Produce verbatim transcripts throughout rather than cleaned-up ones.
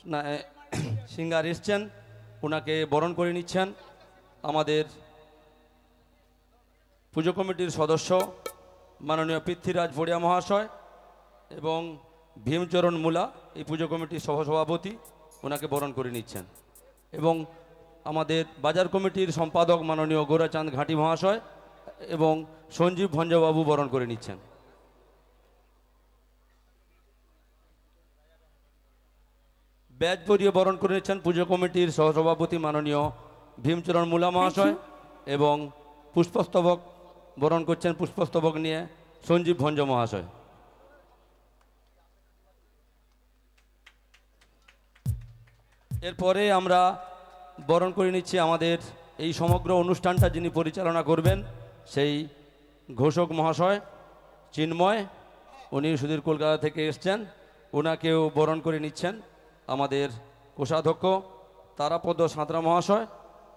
Singer এসছেন, ওনাকে বরণ করে নিচ্ছেন আমাদের পুজো কমিটির সদস্য মাননীয় পৃথ্বীরাজ ভড়িয়া মহাশয় এবং ভীমচরণ মূলা এই পুজো কমিটির সহসভাপতি, ওনাকে বরণ করে নিচ্ছেন। এবং আমাদের বাজার কমিটির সম্পাদক মাননীয় গোরাচাঁদ ঘাটি মহাশয় এবং সঞ্জীব ভঞ্জবাবু বরণ করে নিচ্ছেন। ব্যাজ পরিয়ে বরণ করে নিচ্ছেন পুজো কমিটির সহসভাপতি মাননীয় ভীমচরণ মূলা মহাশয় এবং পুষ্পস্তবক বরণ করছেন পুষ্পস্তবক নিয়ে সঞ্জীব ভঞ্জ মহাশয়। এরপরে আমরা বরণ করে নিচ্ছি আমাদের এই সমগ্র অনুষ্ঠানটা যিনি পরিচালনা করবেন সেই ঘোষক মহাশয় চিন্ময়, উনি সুদূর কলকাতা থেকে এসছেন, ওনাকেও বরণ করে নিচ্ছেন আমাদের কোষাধ্যক্ষ তারাপদ সাঁতরা মহাশয়।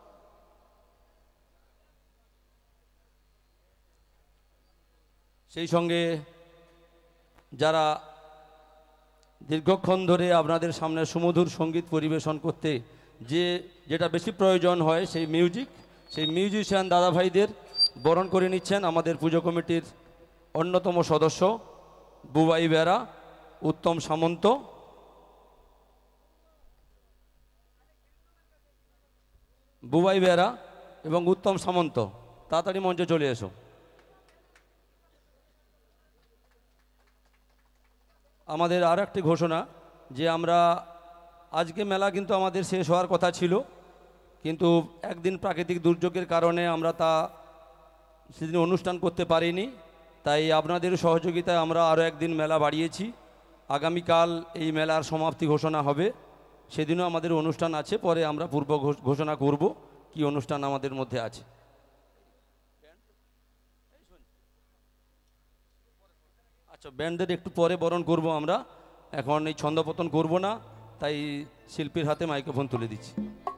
সেই সঙ্গে যারা দীর্ঘক্ষণ ধরে আপনাদের সামনে সুমধুর সঙ্গীত পরিবেশন করতে যে যেটা বেশি প্রয়োজন হয় সেই মিউজিক, সেই মিউজিশিয়ান দাদাভাইদের বরণ করে নিচ্ছেন আমাদের পুজো কমিটির অন্যতম সদস্য বুবাই বেরা, উত্তম সামন্ত, বুবাই বেরা এবং উত্তম সামন্ত। তাড়াতাড়ি মঞ্চে চলে এসো। আমাদের আর একটি ঘোষণা যে আমরা আজকে মেলা কিন্তু আমাদের শেষ হওয়ার কথা ছিল, কিন্তু একদিন প্রাকৃতিক দুর্যোগের কারণে আমরা তা সেদিন অনুষ্ঠান করতে পারিনি। তাই আপনাদের সহযোগিতায় আমরা আরও একদিন মেলা বাড়িয়েছি। আগামীকাল এই মেলার সমাপ্তি ঘোষণা হবে, সেদিনও আমাদের অনুষ্ঠান আছে, পরে আমরা পূর্ব ঘোষণা করব কি অনুষ্ঠান আমাদের মধ্যে আছে। আচ্ছা, ব্যান্ডের একটু পরে বরণ করব আমরা, এখন এই ছন্দপতন করব না, তাই শিল্পীর হাতে মাইক্রোফোন তুলে দিচ্ছি।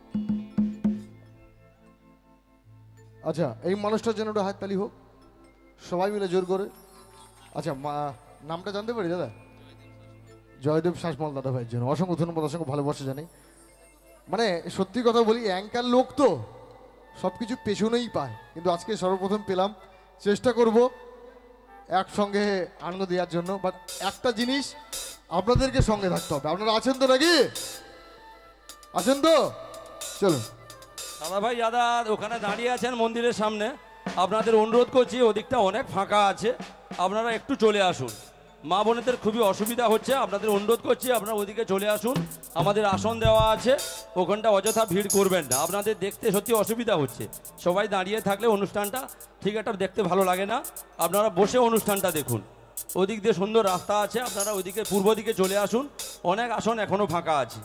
আচ্ছা, এই মানুষটার জন্য একটু হাততালি হোক, সবাই মিলে জোর করে। আচ্ছা, নামটা জানতে পারি দাদা? জয়দেব শাসমল দাদা ভাইয়ের জন্য অসংখ্য ধন্যবাদ, অসংখ্য ভালোবাসা জানাই। মানে সত্যি কথা বলি, অ্যাঙ্কার লোক তো সব কিছু পেছনেই পায়, কিন্তু আজকে সর্বপ্রথম পেলাম। চেষ্টা করব একসঙ্গে আনন্দ দেওয়ার জন্য, বাট একটা জিনিস আপনাদেরকে সঙ্গে থাকতে হবে। আপনারা আছেন তো নাকি? আছেন তো? চলুন দাদা ভাই, দাদা ওখানে দাঁড়িয়ে আছেন মন্দিরের সামনে, আপনাদের অনুরোধ করছি ওদিকটা অনেক ফাঁকা আছে, আপনারা একটু চলে আসুন। মা বোনেদের খুবই অসুবিধা হচ্ছে, আপনাদের অনুরোধ করছি আপনারা ওদিকে চলে আসুন। আমাদের আসন দেওয়া আছে, ওখানটা অযথা ভিড় করবেন না, আপনাদের দেখতে সত্যি অসুবিধা হচ্ছে। সবাই দাঁড়িয়ে থাকলে অনুষ্ঠানটা ঠিক একটা দেখতে ভালো লাগে না, আপনারা বসে অনুষ্ঠানটা দেখুন। ওদিক দিয়ে সুন্দর রাস্তা আছে, আপনারা ওদিকে পূর্ব দিকে চলে আসুন, অনেক আসন এখনো ফাঁকা আছে।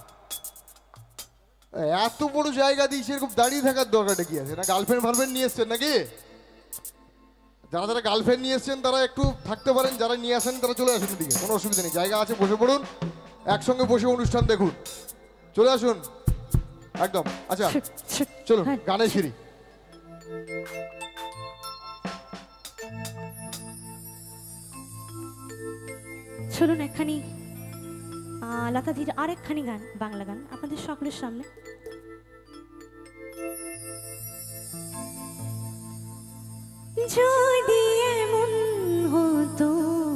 এত বড় জায়গা দিয়েছে, এরকম দাঁড়িয়ে থাকার দরকারটা কি আছে? না গার্লফ্রেন্ড ফার্লফ্রেন্ড নিয়ে এসছেন নাকি? যারা যারা গার্লফ্রেন্ড নিয়ে এসছেন তারা একটু থাকতে পারেন, যারা নিয়ে আসেন তারা চলে আসুন এদিকে, কোনো অসুবিধা নেই, জায়গা আছে, বসে পড়ুন, একসঙ্গে বসে অনুষ্ঠান দেখুন, চলে আসুন একদম। আচ্ছা চলুন গানে ফিরি। চলুন একখানি লতাদির আরেকখানি গান, বাংলা গান আপনাদের সকলের সামনে। যদি এমন হতো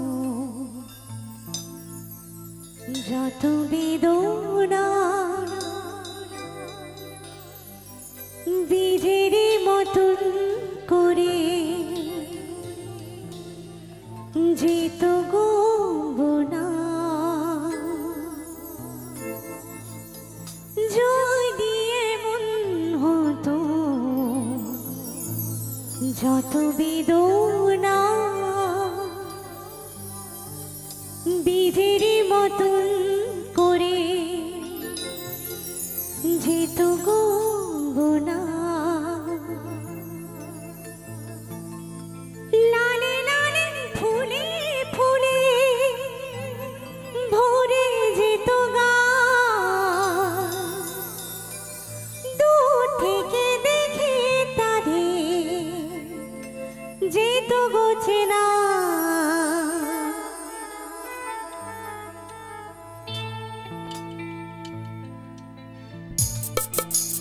যত বেদনা বীজের মতন করে যেত গো বোনা, যদি এমন হতো যত বেদনা বীজের মতন করে যেত গো বোনা, লালে লালে ফুলে ফুলে ভরে যেত গা, দূর থেকে দেখে তাদের যে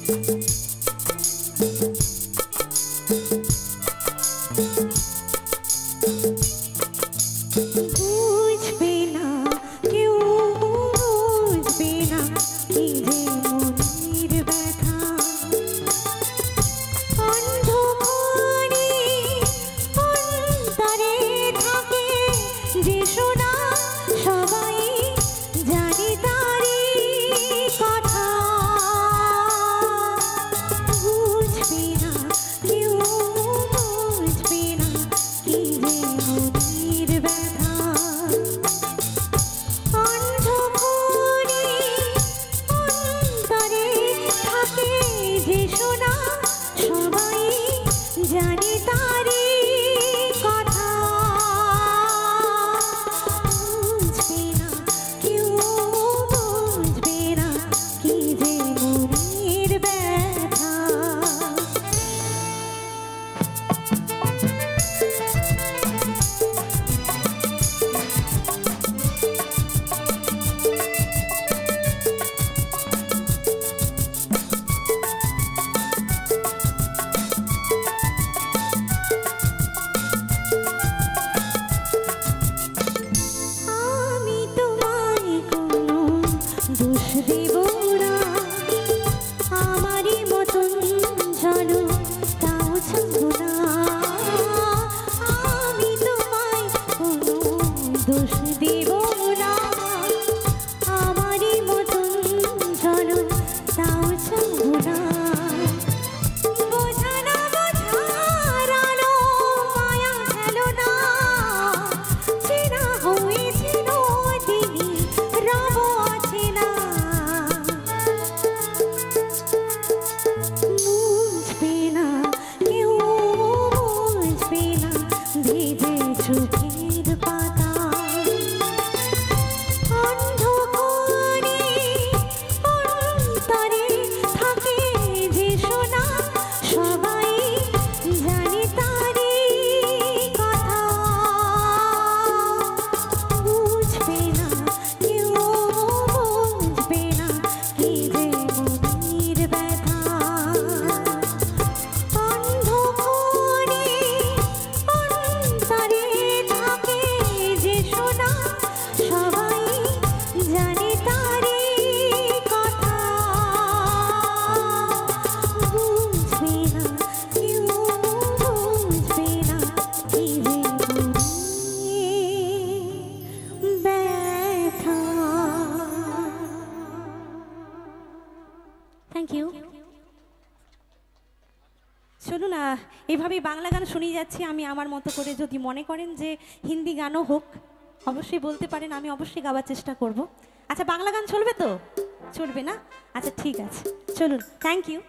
চলুন এইভাবেই বাংলা গান শুনিয়ে যাচ্ছি আমি আমার মতো করে। যদি মনে করেন যে হিন্দি গানও হোক অবশ্যই বলতে পারেন, আমি অবশ্যই গাওয়ার চেষ্টা করব। আচ্ছা বাংলা গান চলবে তো? চলবে না? আচ্ছা ঠিক আছে, চলুন। Thank you.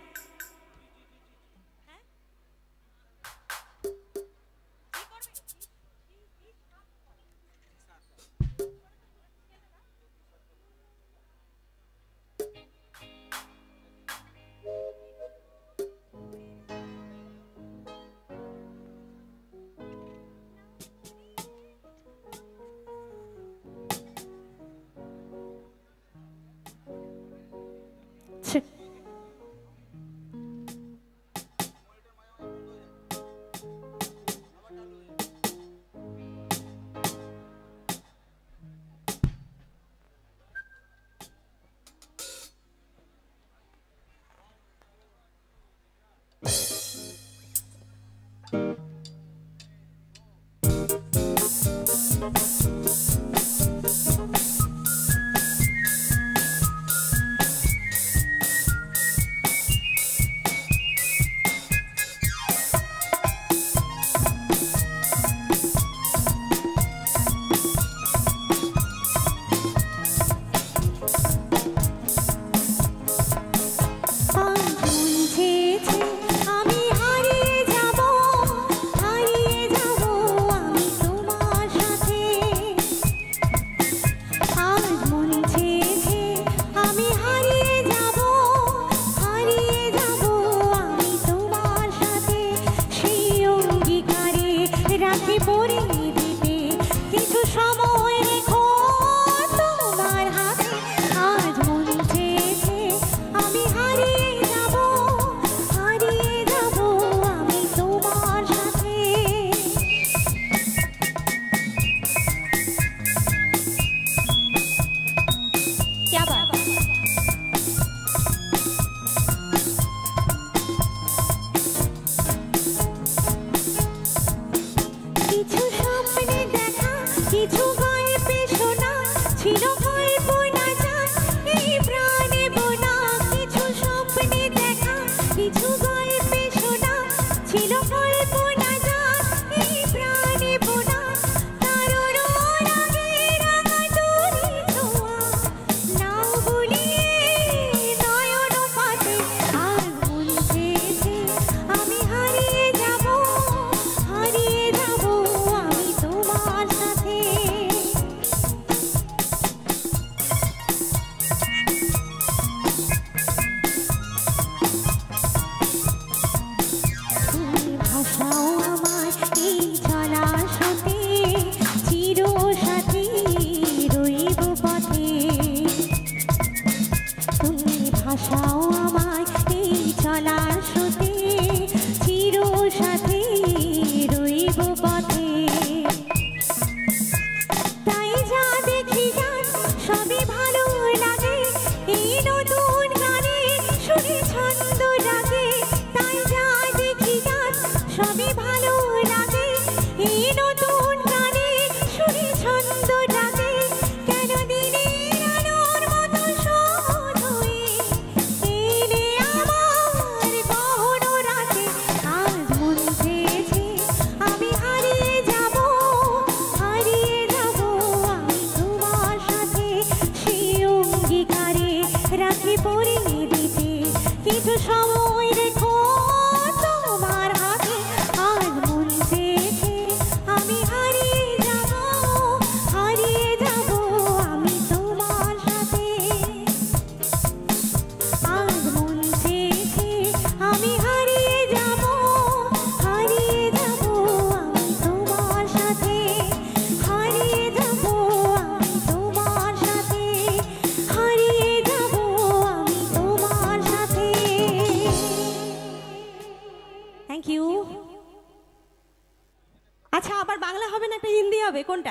হবে কোনটা?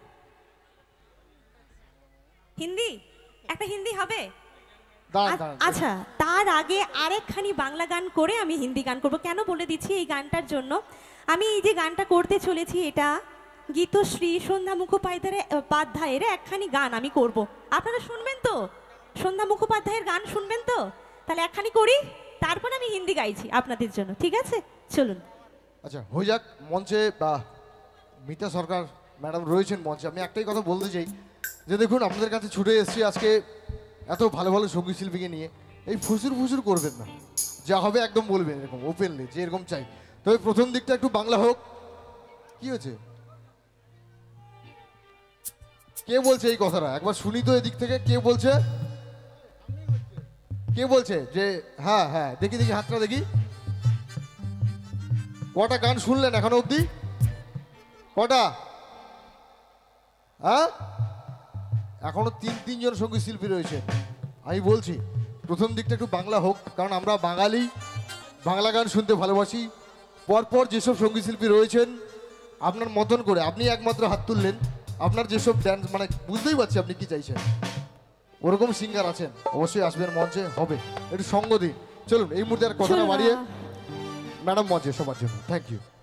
হিন্দি? একটা হিন্দি হবে? দাঁড়ান আ- দাঁড়ান আচ্ছা, তার আগে আরেকখানি বাংলা গান করে আমি হিন্দি গান করব। কেন বলে দিচ্ছি এই গানটার জন্য, আমি এই যে গানটা করতে চলেছি এটা গীতশ্রী সন্ধ্যা মুখোপাধ্যায়ের পাধ্যায়ের একখানি গান আমি করব। আপনারা শুনবেন তো? সন্ধ্যা মুখোপাধ্যায়ের গান শুনবেন তো? তাহলে একখানি করি, তারপর আমি হিন্দি গাইছি আপনাদের জন্য, ঠিক আছে? চলুন। আচ্ছা হয়ে যাক। মঞ্চে বা মিতা সরকার ম্যাডাম রয়েছেন মঞ্চে, আমি একটাই কথা বলতে চাই যে দেখুন আপনাদের কাছে ছুটে এসেছি আজকে এত ভালো ভালো সঙ্গীত শিল্পীকে নিয়ে, এই ফুসুর ফুসুর করবেন না, যা হবে একদম বলবেন এরকম ওপেনলি যে এরকম চাই। তবে প্রথম দিকটা একটু বাংলা হোক। কি হয়েছে? কে বলছে এই কথাটা? একবার শুনি তো এদিক থেকে কে বলছে? কে বলছে যে হ্যাঁ হ্যাঁ দেখি দেখি হাতটা দেখি। কটা গান শুনলেন এখনো অবধি? কটা? হ্যাঁ এখনো তিন তিনজন সঙ্গীত শিল্পী রয়েছে। আমি বলছি প্রথম দিকটা একটু বাংলা হোক, কারণ আমরা বাঙালি, বাংলা গান শুনতে ভালোবাসি। পরপর যেসব সঙ্গীত শিল্পী রয়েছেন আপনার মতন করে, আপনি একমাত্র হাত তুললেন, আপনার যেসব ড্যান্স মানে বুঝতেই পারছি আপনি কি চাইছেন, ওরকম সিঙ্গার আছেন, অবশ্যই আসবেন মঞ্চে, হবে একটু সঙ্গ দিন। চলুন এই মুহূর্তে আর কথাটা চলুন, বাড়িয়ে আহ, ম্যাডাম মঞ্চে সবার জন্য। Thank you.